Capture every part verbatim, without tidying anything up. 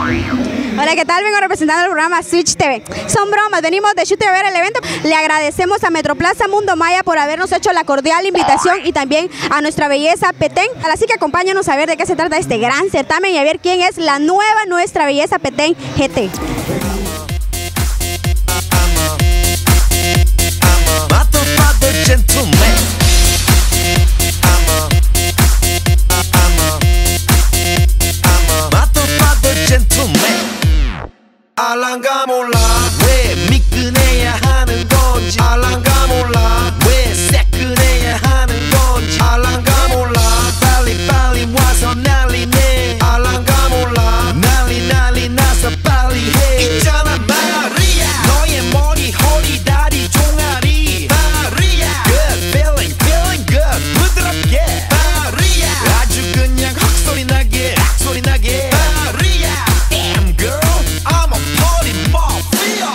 Hola, ¿qué tal? Vengo representando el programa Switch T V. Son bromas, venimos de Chute a ver el evento. Le agradecemos a Metroplaza Mundo Maya por habernos hecho la cordial invitación y también a nuestra belleza Petén. Así que acompáñanos a ver de qué se trata este gran certamen y a ver quién es la nueva nuestra belleza Petén G T. 알랑가 몰라 왜 미끈해야 하는 건지 알랑가 몰라 왜 새끈해야 하는 건지 알랑가 몰라 빨리 빨리 와서 난리네 알랑가 몰라 난리 난리 나서 빨리 해 있잖아 마리아 너의 머리 허리 다리 종아리 마리아 Good feeling feeling good 부드럽게 마리아 아주 그냥 헉소리 나게 악소리 나게 마리아 Damn girl I'm a party mafia.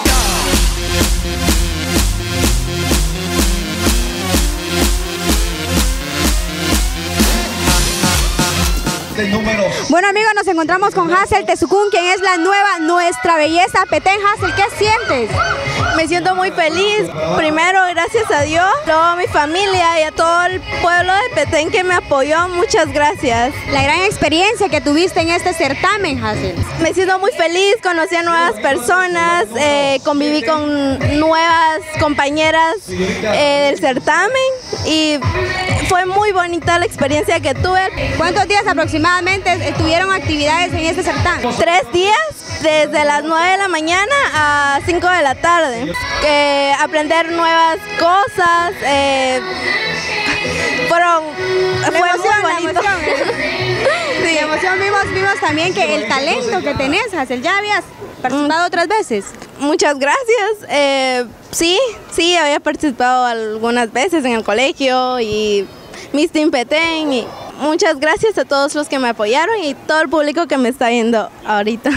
Bueno amigos, nos encontramos con Hazel Tezucún, quien es la nueva nuestra belleza Petén. Hazel, ¿qué sientes? Me siento muy feliz, primero gracias a Dios, luego a mi familia y a todo el pueblo de Petén que me apoyó, muchas gracias. La gran experiencia que tuviste en este certamen, Hazel. Me siento muy feliz, conocí a nuevas personas, eh, conviví con nuevas compañeras eh, del certamen y fue muy bonita la experiencia que tuve. ¿Cuántos días aproximadamente tuvieron actividades en este certamen? Tres días, desde las nueve de la mañana a cinco de la tarde. Eh, aprender nuevas cosas, eh, fueron, fue emoción, muy bonito. La emoción, ¿eh? Sí, la emoción. Vimos, vimos también que el talento que tenés, Hazel, ¿ya habías participado otras veces? Muchas gracias. Eh, sí, sí, había participado algunas veces en el colegio y Miss Team Petén. Y muchas gracias a todos los que me apoyaron y todo el público que me está viendo ahorita.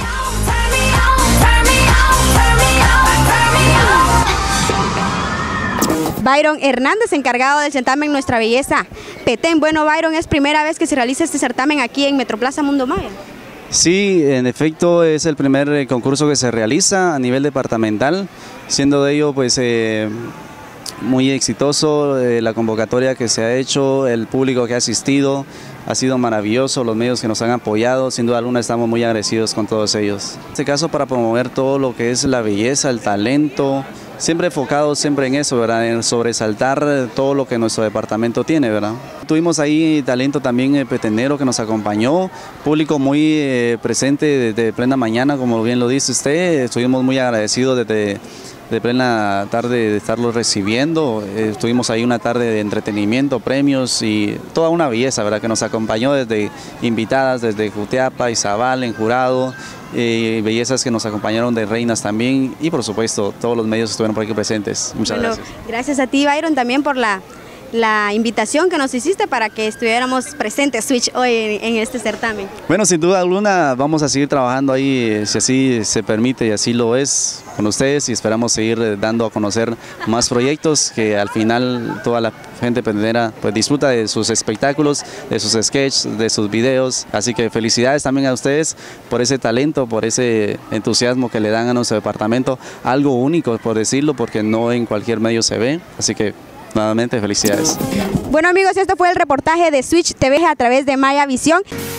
Byron Hernández, encargado del certamen Nuestra Belleza Petén. Bueno, Byron, ¿es primera vez que se realiza este certamen aquí en Metroplaza Mundo Maya? Sí, en efecto es el primer eh, concurso que se realiza a nivel departamental, siendo de ello pues eh, muy exitoso eh, la convocatoria que se ha hecho, el público que ha asistido, ha sido maravilloso, los medios que nos han apoyado, sin duda alguna estamos muy agradecidos con todos ellos. En este caso para promover todo lo que es la belleza, el talento, siempre enfocado siempre en eso, ¿verdad? En sobresaltar todo lo que nuestro departamento tiene, ¿verdad? Tuvimos ahí talento también eh, petenero que nos acompañó, público muy eh, presente desde plena mañana, como bien lo dice usted, estuvimos muy agradecidos desde de plena tarde de estarlos recibiendo, eh, estuvimos ahí una tarde de entretenimiento, premios y toda una belleza, ¿verdad? Que nos acompañó desde invitadas, desde Jutiapa, Izabal, en jurado, eh, bellezas que nos acompañaron de reinas también y por supuesto todos los medios estuvieron por aquí presentes. Muchas bueno, gracias. Gracias a ti, Byron, también por la, la invitación que nos hiciste para que estuviéramos presentes Switch hoy en, en este certamen. Bueno, sin duda alguna vamos a seguir trabajando ahí, eh, si así se permite y así lo es, con ustedes y esperamos seguir eh, dando a conocer más proyectos que al final toda la gente petendera pues disfruta de sus espectáculos, de sus sketches, de sus videos, así que felicidades también a ustedes por ese talento, por ese entusiasmo que le dan a nuestro departamento, algo único por decirlo porque no en cualquier medio se ve, así que nuevamente felicidades. Bueno amigos, esto fue el reportaje de Switch T V a través de Maya Visión.